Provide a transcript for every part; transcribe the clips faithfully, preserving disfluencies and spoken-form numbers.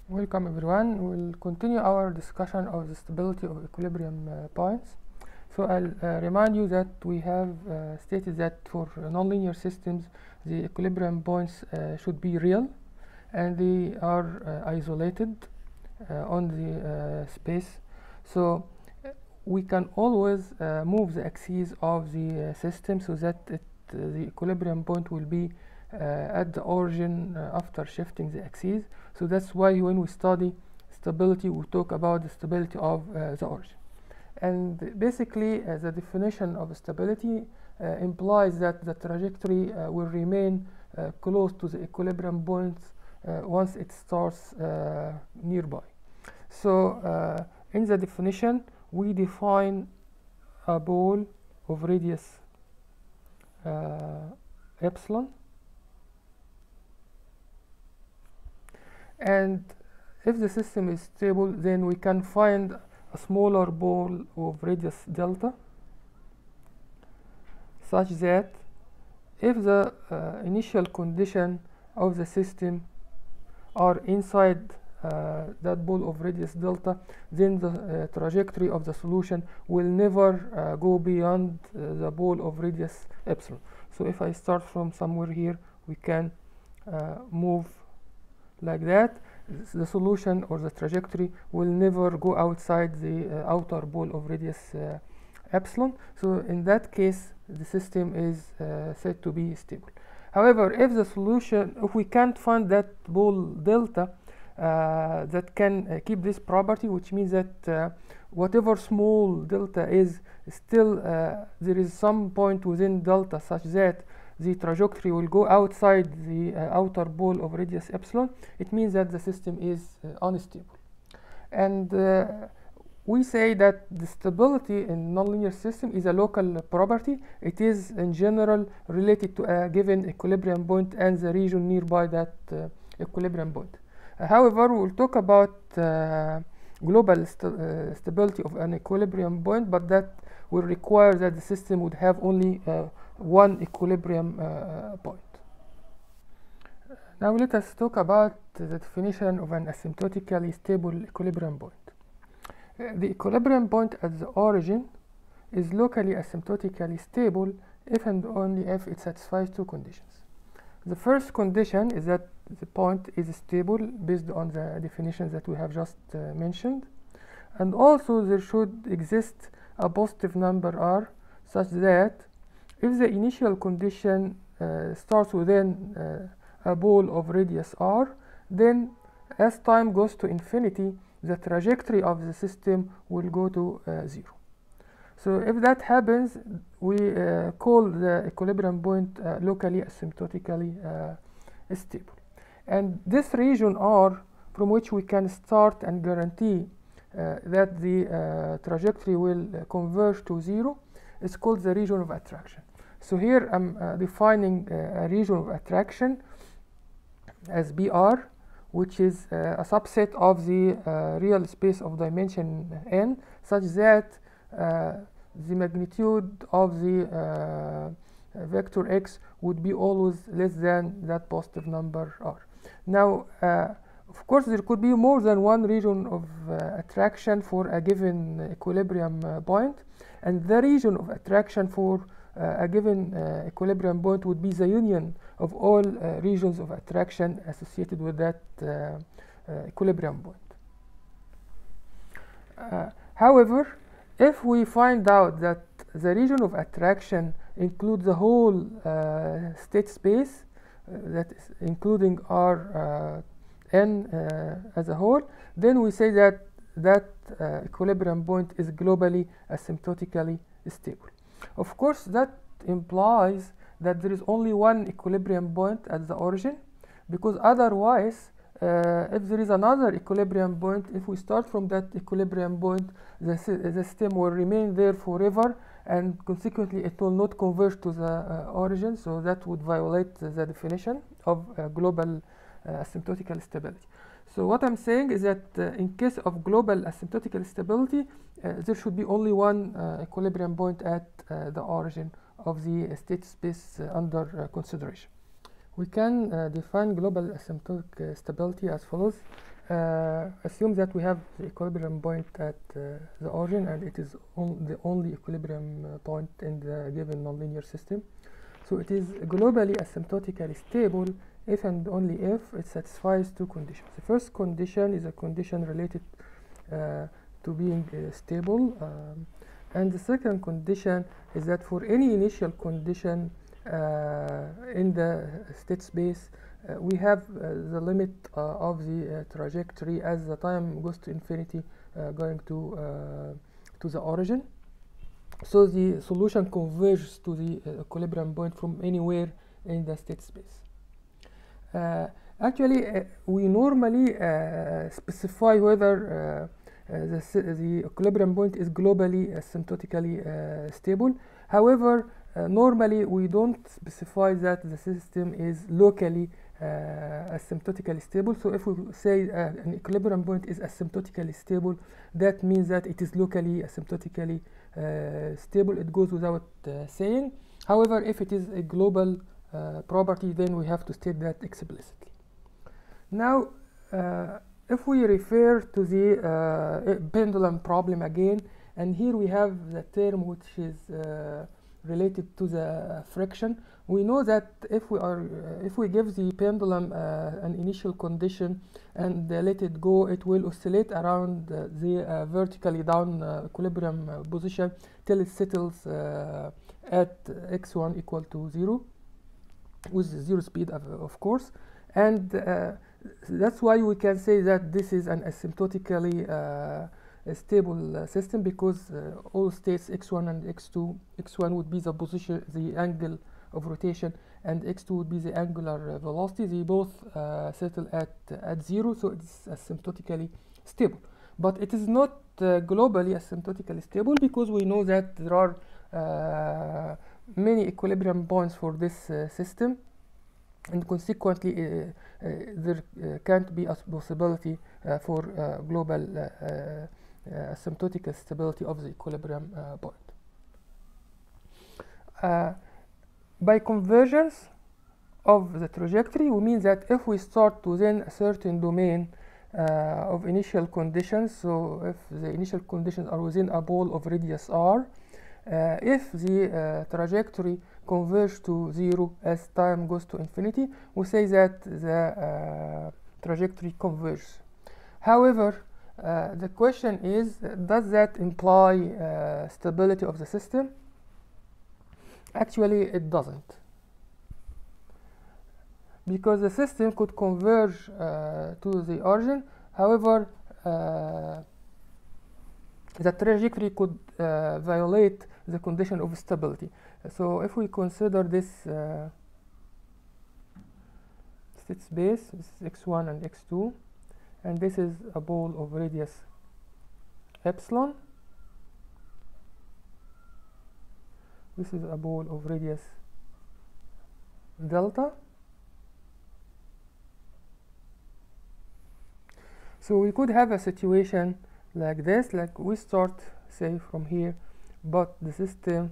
Welcome everyone. We'll continue our discussion of the stability of equilibrium uh, points. So I'll uh, remind you that we have uh, stated that for nonlinear systems the equilibrium points uh, should be real and they are uh, isolated uh, on the uh, space. So uh, we can always uh, move the axes of the uh, system so that it, uh, the equilibrium point will be uh, at the origin uh, after shifting the axes. So that's why when we study stability we talk about the stability of uh, the origin. And basically uh, the definition of stability uh, implies that the trajectory uh, will remain uh, close to the equilibrium points uh, once it starts uh, nearby. So uh, in the definition we define a ball of radius uh, epsilon, and if the system is stable then we can find a smaller ball of radius delta, such that if the uh, initial condition of the system are inside uh, that ball of radius delta, then the uh, trajectory of the solution will never uh, go beyond uh, the ball of radius epsilon. So if I start from somewhere here, we can uh, move like that. The solution or the trajectory will never go outside the uh, outer ball of radius uh, epsilon. So in that case the system is uh, said to be stable. However, if the solution, if we can't find that ball delta uh, that can uh, keep this property, which means that uh, whatever small delta is, still uh, there is some point within delta such that the trajectory will go outside the uh, outer ball of radius epsilon, it means that the system is uh, unstable. And uh, we say that the stability in nonlinear system is a local property. It is in general related to a given equilibrium point and the region nearby that uh, equilibrium point. Uh, however, we will talk about uh, global st uh, stability of an equilibrium point, but that will require that the system would have only uh, one equilibrium uh, point. Now let us talk about the definition of an asymptotically stable equilibrium point. Uh, the equilibrium point at the origin is locally asymptotically stable if and only if it satisfies two conditions. The first condition is that the point is stable based on the definitions that we have just uh, mentioned, and also there should exist a positive number r such that if the initial condition uh, starts within uh, a ball of radius r, then as time goes to infinity, the trajectory of the system will go to uh, zero. So if that happens, we uh, call the equilibrium point uh, locally asymptotically uh, stable. And this region R, from which we can start and guarantee uh, that the uh, trajectory will uh, converge to zero, is called the region of attraction. So here I'm uh, defining uh, a region of attraction as B R, which is uh, a subset of the uh, real space of dimension n, such that uh, the magnitude of the uh, vector x would be always less than that positive number r. Now, uh, of course, there could be more than one region of uh, attraction for a given equilibrium uh, point, and the region of attraction for uh, a given uh, equilibrium point would be the union of all uh, regions of attraction associated with that uh, uh, equilibrium point. Uh, however, if we find out that the region of attraction includes the whole uh, state space, uh, that is including R uh, n uh, as a whole, then we say that that uh, equilibrium point is globally asymptotically stable. Of course, that implies that there is only one equilibrium point at the origin, because otherwise, uh, if there is another equilibrium point, if we start from that equilibrium point, the, the system will remain there forever, and consequently it will not converge to the uh, origin, so that would violate the, the definition of uh, global uh, asymptotical stability. So what I'm saying is that uh, in case of global asymptotical stability, uh, there should be only one uh, equilibrium point at uh, the origin of the state space uh, under uh, consideration. We can uh, define global asymptotic uh, stability as follows. uh, assume that we have the equilibrium point at uh, the origin, and it is on the only equilibrium uh, point in the given nonlinear system. So it is globally asymptotically stable if and only if it satisfies two conditions. The first condition is a condition related uh, to being uh, stable, um, and the second condition is that for any initial condition uh, in the state space, uh, we have uh, the limit uh, of the uh, trajectory as the time goes to infinity uh, going to uh, to the origin. So the solution converges to the uh, equilibrium point from anywhere in the state space. Uh, actually, uh, we normally uh, specify whether uh, uh, the, the equilibrium point is globally asymptotically uh, stable. However, uh, normally we don't specify that the system is locally uh, asymptotically stable. So if we say uh, an equilibrium point is asymptotically stable, that means that it is locally asymptotically uh, stable. It goes without uh, saying. However, if it is a global uh, property, then we have to state that explicitly. Now, uh, if we refer to the uh, pendulum problem again, and here we have the term which is uh, related to the friction. We know that if we are uh, if we give the pendulum uh, an initial condition and uh, let it go, it will oscillate around uh, the uh, vertically down uh, equilibrium uh, position till it settles uh, at x one equal to zero, with zero speed of, of course, and uh, that's why we can say that this is an asymptotically uh, a stable uh, system, because uh, all states x one and x two, x one would be the position, the angle of rotation, and x two would be the angular uh, velocity. They both uh, settle at at zero, so it's asymptotically stable. But it is not uh, globally asymptotically stable, because we know that there are uh, many equilibrium points for this uh, system, and consequently uh, uh, there uh, can't be a possibility uh, for uh, global uh, uh, uh, asymptotic stability of the equilibrium uh, point. Uh, by convergence of the trajectory, we mean that if we start within a certain domain uh, of initial conditions, so if the initial conditions are within a ball of radius r, uh, if the uh, trajectory converge to zero as time goes to infinity, we say that the uh, trajectory converges. However, uh, the question is, does that imply uh, stability of the system? Actually, it doesn't, because the system could converge uh, to the origin. However, uh, the trajectory could uh, violate the condition of stability. So if we consider this uh, state space, this is x one and x two, and this is a ball of radius epsilon, this is a ball of radius delta. So we could have a situation like this, like we start, say, from here, but the system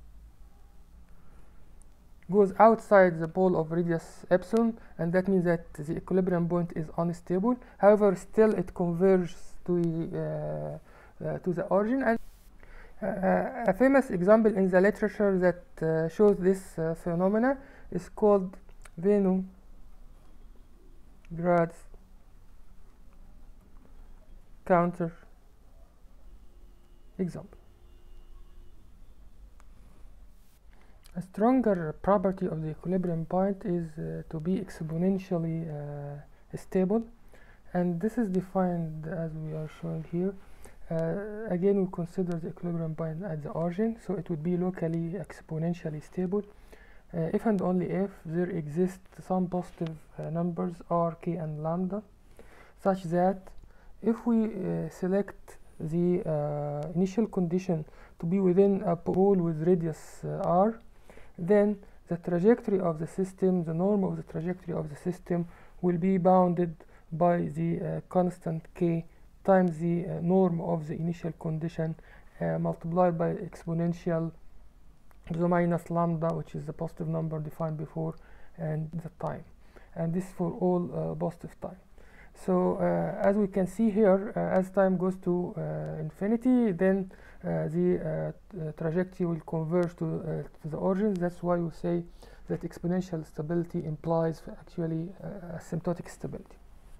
goes outside the ball of radius epsilon, and that means that the equilibrium point is unstable. However, still it converges to the, uh, uh, to the origin. And uh, a famous example in the literature that uh, shows this uh, phenomena is called Winograd counter example. A stronger property of the equilibrium point is uh, to be exponentially uh, stable, and this is defined as we are showing here. Uh, again, we consider the equilibrium point at the origin, so it would be locally exponentially stable uh, if and only if there exist some positive uh, numbers r, k, and lambda, such that if we uh, select the uh, initial condition to be within a pole with radius uh, r, then the trajectory of the system, the norm of the trajectory of the system, will be bounded by the uh, constant k times the uh, norm of the initial condition uh, multiplied by exponential the minus lambda, which is the positive number defined before, and the time. And this for all uh, positive time. So uh, as we can see here, uh, as time goes to uh, infinity, then uh, the uh, t- trajectory will converge to, uh, to the origin. That's why we say that exponential stability implies actually uh, asymptotic stability.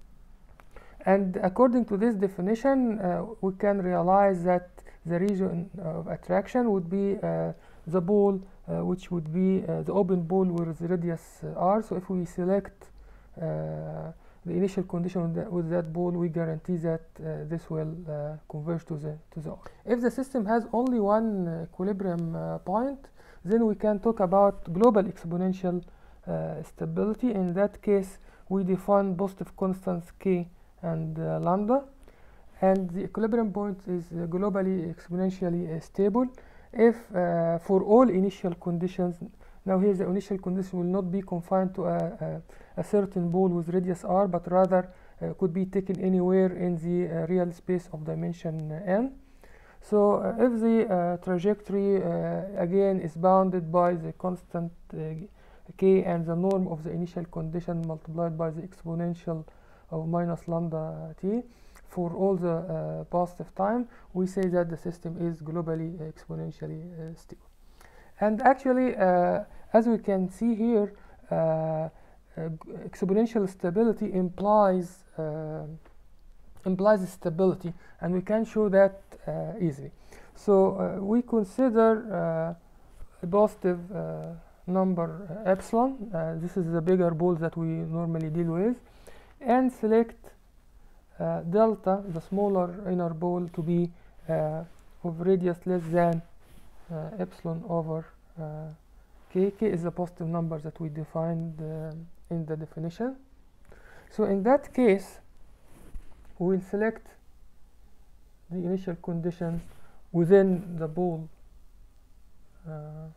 And according to this definition, uh, we can realize that the region of attraction would be uh, the ball, uh, which would be uh, the open ball with the radius uh, r. So if we select uh, the initial condition with, the, with that ball, we guarantee that uh, this will uh, converge to the to the r. If the system has only one uh, equilibrium uh, point, then we can talk about global exponential uh, stability. In that case, we define positive constants k and uh, lambda, and the equilibrium point is uh, globally exponentially uh, stable if uh, for all initial conditions. Now here the initial condition will not be confined to a, a, a certain ball with radius r, but rather uh, could be taken anywhere in the uh, real space of dimension uh, n. So uh, if the uh, trajectory uh, again is bounded by the constant uh, k and the norm of the initial condition multiplied by the exponential of minus lambda t for all the uh, positive time, we say that the system is globally uh, exponentially uh, stable. And actually, uh, as we can see here, uh, uh, exponential stability implies uh, implies stability, and we can show that uh, easily. So uh, we consider uh, a positive uh, number uh, epsilon. Uh, this is the bigger ball that we normally deal with, and select uh, delta, the smaller inner ball, to be uh, of radius less than uh, epsilon over uh, k. K is the positive number that we defined uh, in the definition. So in that case, we will select the initial conditions within the ball uh,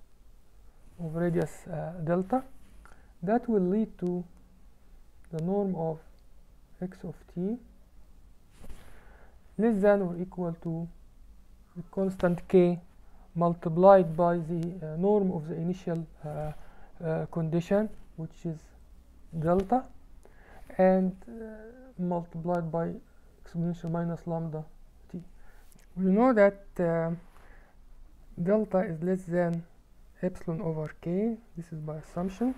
of radius uh, delta. That will lead to the norm of x of t less than or equal to the constant k multiplied by the uh, norm of the initial uh, uh, condition, which is delta, and uh, multiplied by exponential minus lambda t. We know that uh, delta is less than epsilon over k. This is by assumption.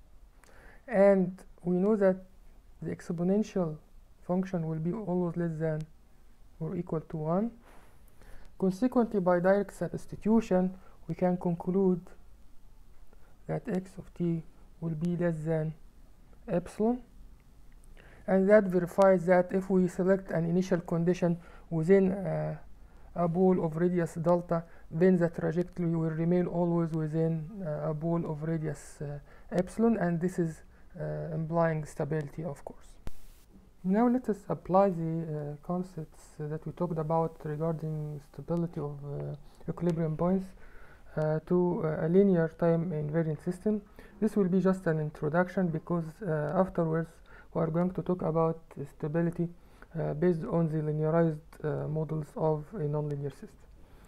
And we know that the exponential function will be always less than or equal to one. Consequently, by direct substitution, we can conclude that x of t will be less than epsilon. And that verifies that if we select an initial condition within uh, a ball of radius delta, then the trajectory will remain always within uh, a ball of radius uh, epsilon, and this is uh, implying stability, of course. Now let us apply the uh, concepts uh, that we talked about regarding stability of uh, equilibrium points uh, to uh, a linear time invariant system. This will be just an introduction, because uh, afterwards we are going to talk about stability uh, based on the linearized uh, models of a nonlinear system.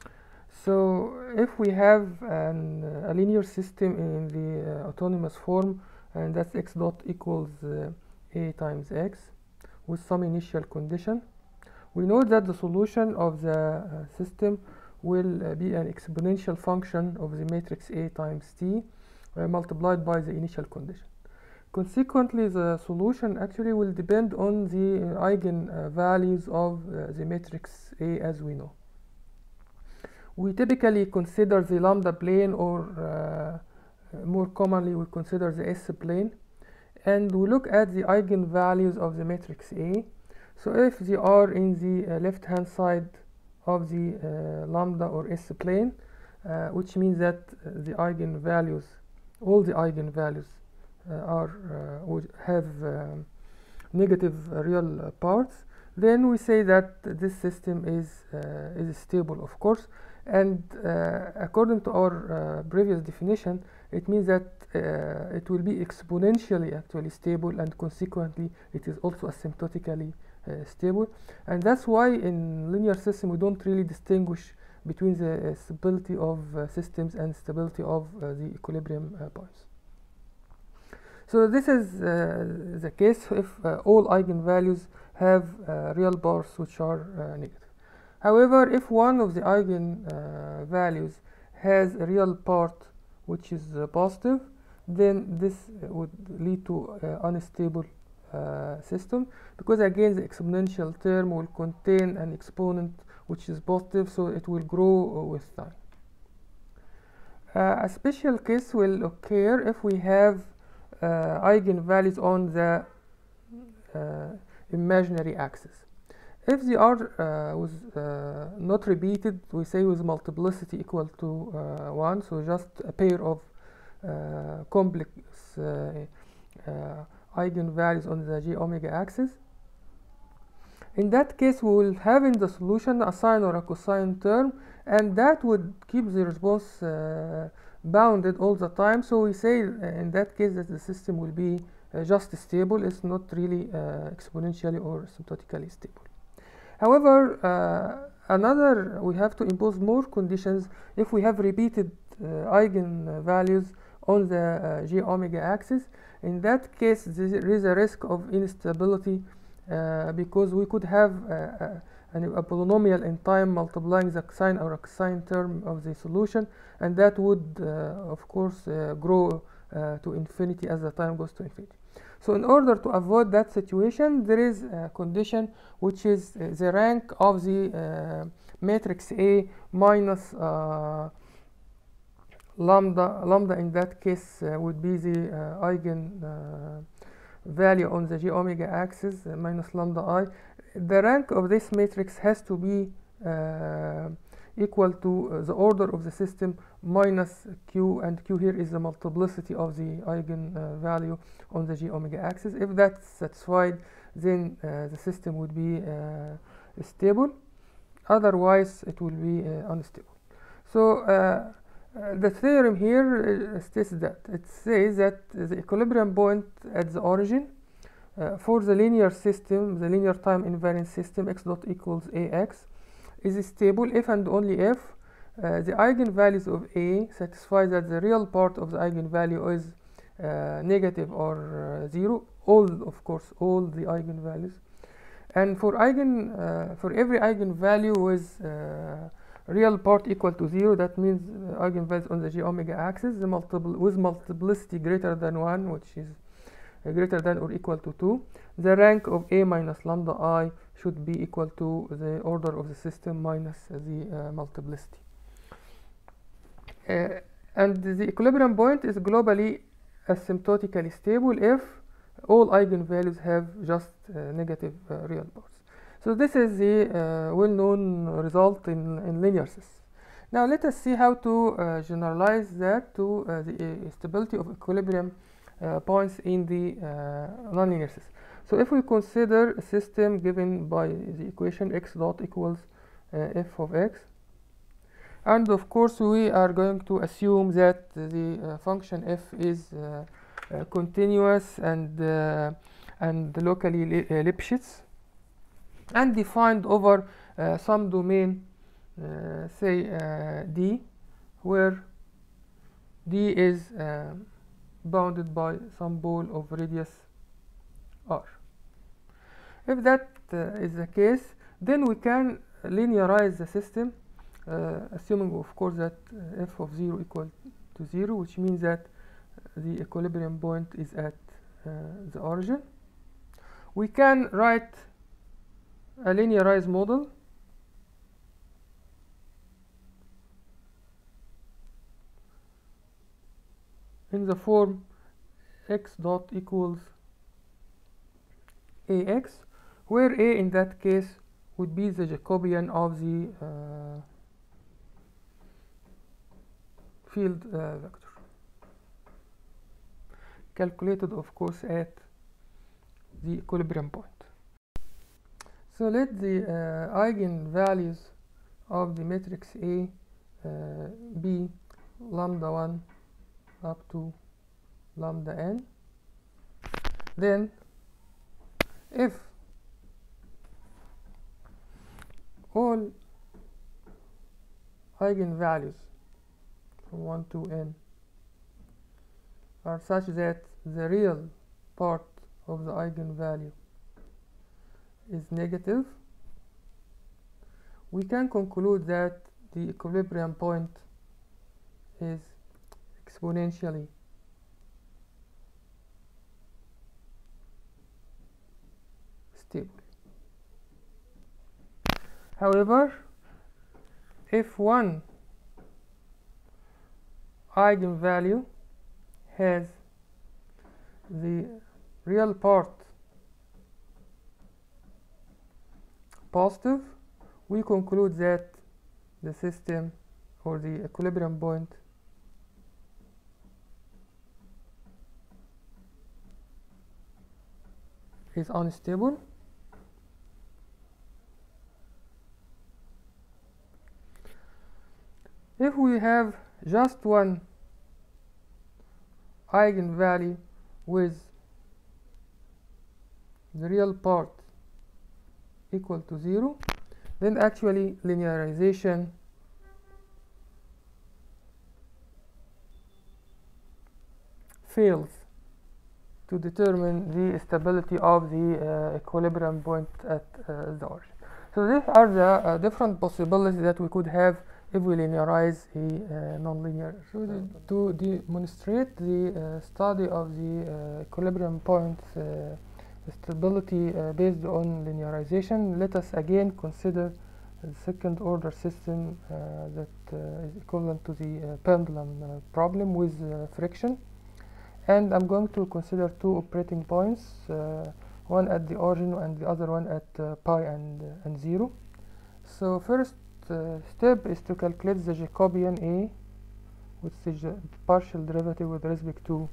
So if we have an, uh, a linear system in the uh, autonomous form, and that's x dot equals uh, a times x with some initial condition, we know that the solution of the uh, system will uh, be an exponential function of the matrix A times t uh, multiplied by the initial condition. Consequently, the solution actually will depend on the uh, eigen uh, values of uh, the matrix A, as we know. We typically consider the lambda plane, or uh, more commonly we consider the S plane, and we look at the eigenvalues of the matrix A. So if they are in the uh, left hand side of the uh, lambda or S plane, uh, which means that uh, the eigenvalues, all the eigenvalues uh, are uh, would have um, negative uh, real uh, parts, then we say that this system is uh, is stable, of course. And uh, according to our uh, previous definition, it means that uh, it will be exponentially actually stable, and consequently it is also asymptotically uh, stable. And that's why in linear system we don't really distinguish between the uh, stability of uh, systems and stability of uh, the equilibrium uh, points. So this is uh, the case if uh, all eigenvalues have uh, real parts which are uh, negative. However, if one of the eigenvalues uh, has a real part which is uh, positive, then this would lead to uh, unstable uh, system, because again the exponential term will contain an exponent which is positive, so it will grow with time. Uh, a special case will occur if we have uh, eigenvalues on the uh, imaginary axis. If they are uh, with, uh, not repeated, we say with multiplicity equal to uh, one, so just a pair of uh, complex uh, uh, eigenvalues on the j omega axis. In that case, we will have in the solution a sine or a cosine term, and that would keep the response uh, bounded all the time. So we say uh, in that case that the system will be uh, just stable. It's not really uh, exponentially or asymptotically stable. However, uh, another, we have to impose more conditions if we have repeated uh, eigenvalues on the uh, j omega axis. In that case, there is a risk of instability uh, because we could have uh, a, a polynomial in time multiplying the sine or cosine term of the solution, and that would, uh, of course, uh, grow uh, to infinity as the time goes to infinity. So in order to avoid that situation, there is a condition which is uh, the rank of the uh, matrix A minus uh, lambda. Lambda in that case uh, would be the uh, eigen uh, value on the j omega axis uh, minus lambda I. The rank of this matrix has to be uh, equal to uh, the order of the system minus q, and q here is the multiplicity of the eigen uh, value on the j omega axis. If that's satisfied, then uh, the system would be uh, stable. Otherwise, it will be uh, unstable. So uh, uh, the theorem here uh, states that it says that the equilibrium point at the origin uh, for the linear system, the linear time invariant system, x dot equals ax, is stable if and only if uh, the eigenvalues of A satisfy that the real part of the eigenvalue is uh, negative or uh, zero, all, of course, all the eigenvalues. And for eigen, uh, for every eigenvalue with uh, real part equal to zero, that means uh, eigenvalues on the j omega axis, the multiple with multiplicity greater than one, which is uh, greater than or equal to two, the rank of A minus lambda I should be equal to the order of the system minus uh, the uh, multiplicity. Uh, and the equilibrium point is globally asymptotically stable if all eigenvalues have just uh, negative uh, real parts. So this is the uh, well-known result in, in linear systems. Now let us see how to uh, generalize that to uh, the uh, stability of equilibrium uh, points in the uh, nonlinear system. So if we consider a system given by the equation x dot equals uh, f of x, and of course we are going to assume that the uh, function f is uh, uh, continuous and uh, and locally li uh, Lipschitz, and defined over uh, some domain, uh, say uh, D, where D is uh, bounded by some ball of radius r. If that uh, is the case, then we can linearize the system, uh, assuming of course that uh, f of zero equal to zero, which means that the equilibrium point is at uh, the origin. We can write a linearized model in the form x dot equals ax, where a in that case would be the Jacobian of the uh, field uh, vector, calculated of course at the equilibrium point. So let the uh, eigenvalues of the matrix A uh, be lambda one up to lambda n. Then if all eigenvalues from one to n are such that the real part of the eigenvalue is negative, we can conclude that the equilibrium point is exponentially stable. However, if one eigenvalue has the real part positive, we conclude that the system or the equilibrium point is unstable. If we have just one eigenvalue with the real part equal to zero, then actually linearization fails to determine the stability of the uh, equilibrium point at uh, the origin. So these are the uh, different possibilities that we could have if we linearize a uh, nonlinear. So the, to demonstrate the uh, study of the uh, equilibrium point uh, stability uh, based on linearization, let us again consider the second order system uh, that uh, is equivalent to the uh, pendulum uh, problem with uh, friction. And I'm going to consider two operating points, uh, one at the origin and the other one at uh, pi and, uh, and zero. So first uh, step is to calculate the Jacobian A, which is the partial derivative with respect to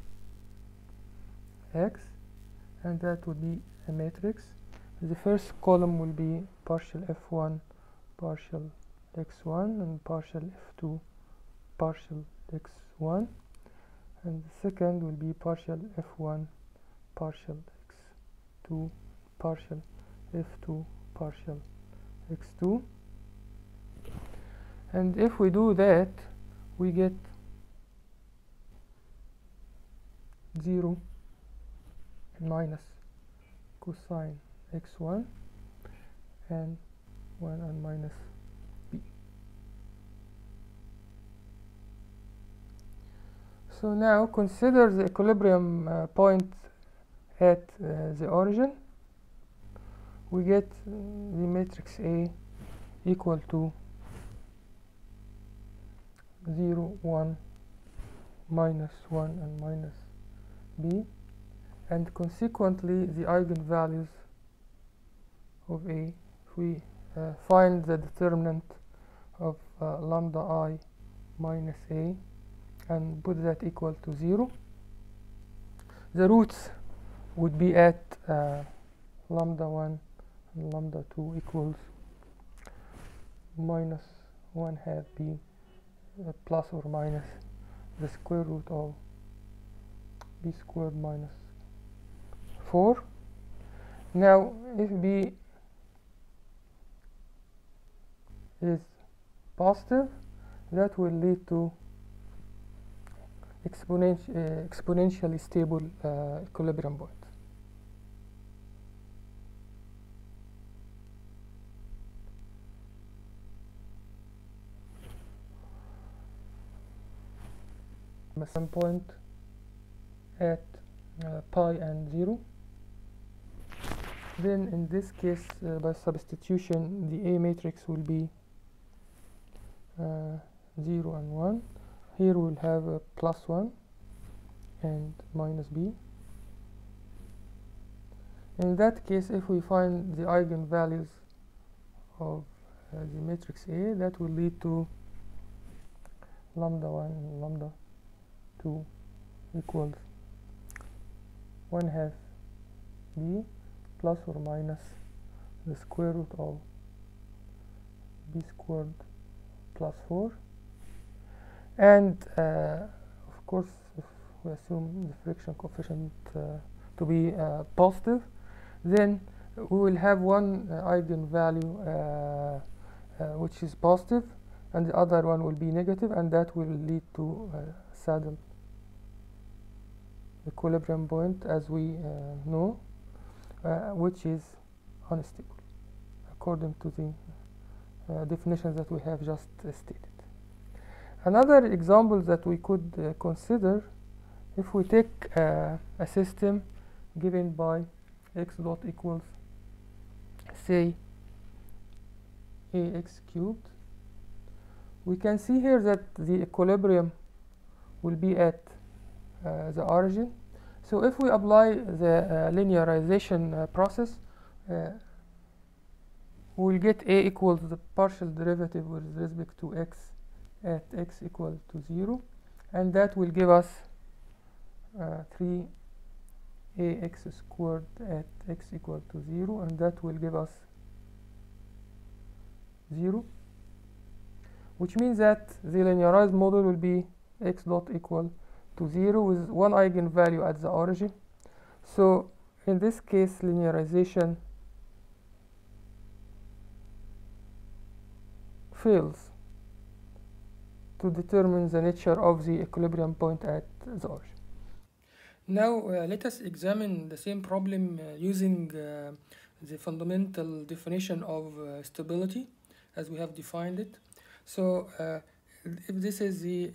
x, and that would be a matrix. The first column will be partial f one, partial x one, and partial f two, partial x one. And the second will be partial f one, partial x two, partial f two, partial x two. And if we do that, we get zero minus cosine x one and one and minus b. So now consider the equilibrium uh, point at uh, the origin. We get uh, the matrix A equal to zero, one, minus one and minus b, and consequently the eigenvalues of A, if we uh, find the determinant of uh, lambda I minus A and put that equal to zero, the roots would be at uh, lambda one and lambda two equals minus one half b uh, plus or minus the square root of b squared minus four. Now if b is positive, that will lead to exponenti uh, exponentially stable uh, equilibrium point. Some point at uh, pi and zero. Then in this case, uh, by substitution, the A matrix will be uh, zero and one. Here we'll have a plus one and minus b. In that case, if we find the eigenvalues of uh, the matrix A, that will lead to lambda one and lambda two equals one half b plus or minus the square root of b squared plus four. And uh, of course, if we assume the friction coefficient uh, to be uh, positive, then we will have one uh, eigenvalue uh, uh, which is positive and the other one will be negative, and that will lead to uh, saddle equilibrium point, as we uh, know, uh, which is unstable according to the uh, definitions that we have just uh, stated. Another example that we could uh, consider, if we take uh, a system given by x dot equals, say, ax cubed, we can see here that the equilibrium will be at uh, the origin. So if we apply the uh, linearization uh, process, uh, we will get a equals the partial derivative with respect to x at x equal to zero, and that will give us uh, three ax squared at x equal to zero, and that will give us zero, which means that the linearized model will be x dot equal to zero with one eigenvalue at the origin. So in this case, linearization fails to determine the nature of the equilibrium point at the origin. Now uh, let us examine the same problem uh, using uh, the fundamental definition of uh, stability as we have defined it. So uh, if this is the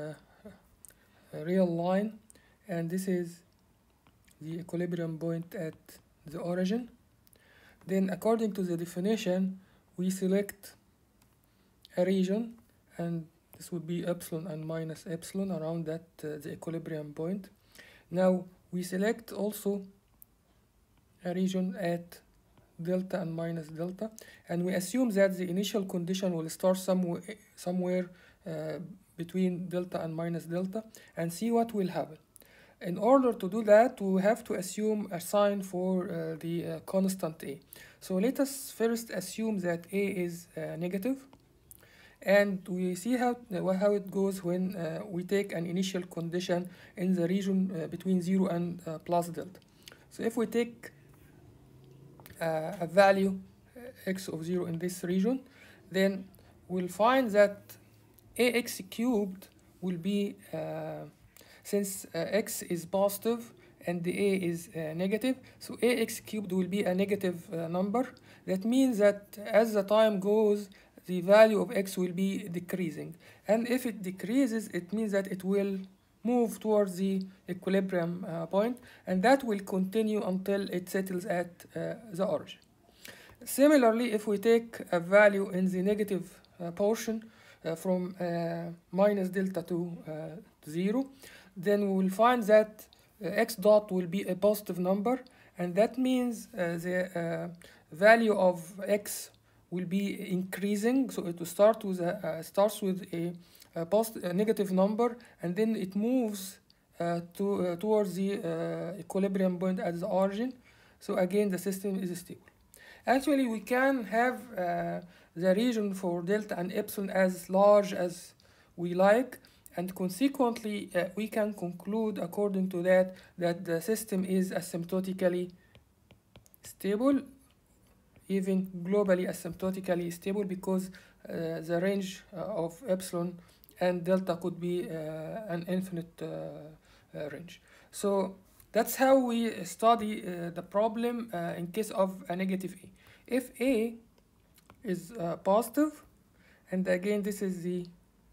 uh, real line and this is the equilibrium point at the origin, then according to the definition we select a region, and this would be epsilon and minus epsilon around that uh, the equilibrium point. Now we select also a region at delta and minus delta, and we assume that the initial condition will start somewhere somewhere uh, between delta and minus delta, and see what will happen. In order to do that, we have to assume a sign for uh, the uh, constant a. So let us first assume that a is uh, negative, and we see how uh, how it goes when uh, we take an initial condition in the region uh, between zero and uh, plus delta. So if we take uh, a value uh, x of zero in this region, then we'll find that ax cubed will be, uh, since uh, x is positive and the a is uh, negative, so ax cubed will be a negative uh, number. That means that as the time goes, the value of x will be decreasing, and if it decreases, it means that it will move towards the equilibrium uh, point, and that will continue until it settles at uh, the origin. Similarly, if we take a value in the negative uh, portion uh, from uh, minus delta to uh, zero, then we will find that uh, x dot will be a positive number, and that means uh, the uh, value of x will be increasing. So it will start with a, uh, starts with a, a, post, a negative number, and then it moves uh, to uh, towards the uh, equilibrium point at the origin. So again, the system is stable. Actually, we can have uh, the region for delta and epsilon as large as we like, and consequently uh, we can conclude according to that that the system is asymptotically stable, even globally asymptotically stable, because uh, the range uh, of epsilon and delta could be uh, an infinite uh, uh, range. So that's how we study uh, the problem uh, in case of a negative a. If a is uh, positive, and again this is the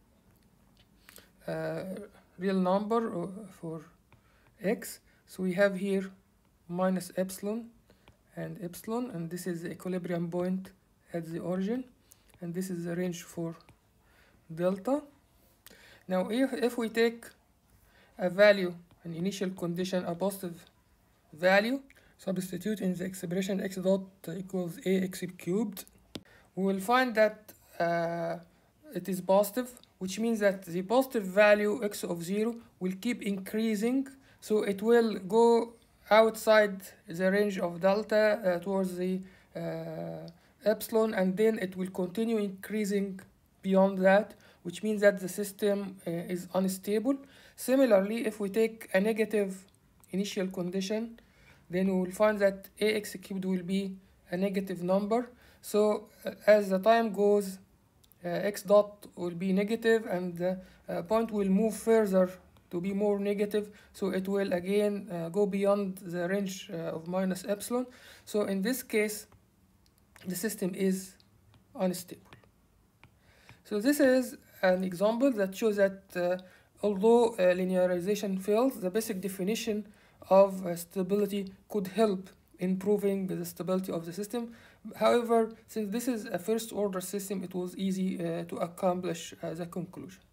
uh, real number for x, so we have here minus epsilon and epsilon, and this is the equilibrium point at the origin, and this is the range for delta. Now if, if we take a value, an initial condition, a positive value, substitute in the expression x dot equals ax cubed, we will find that uh, it is positive, which means that the positive value x of zero will keep increasing, so it will go outside the range of delta uh, towards the uh, epsilon, and then it will continue increasing beyond that, which means that the system uh, is unstable. Similarly, if we take a negative initial condition, then we will find that ax cubed will be a negative number. So uh, as the time goes, uh, x dot will be negative, and the uh, point will move further to be more negative, so it will again uh, go beyond the range uh, of minus epsilon. So in this case, the system is unstable. So this is an example that shows that uh, although uh, linearization fails, the basic definition of uh, stability could help improving the stability of the system. However, since this is a first order system, it was easy uh, to accomplish uh, the conclusion.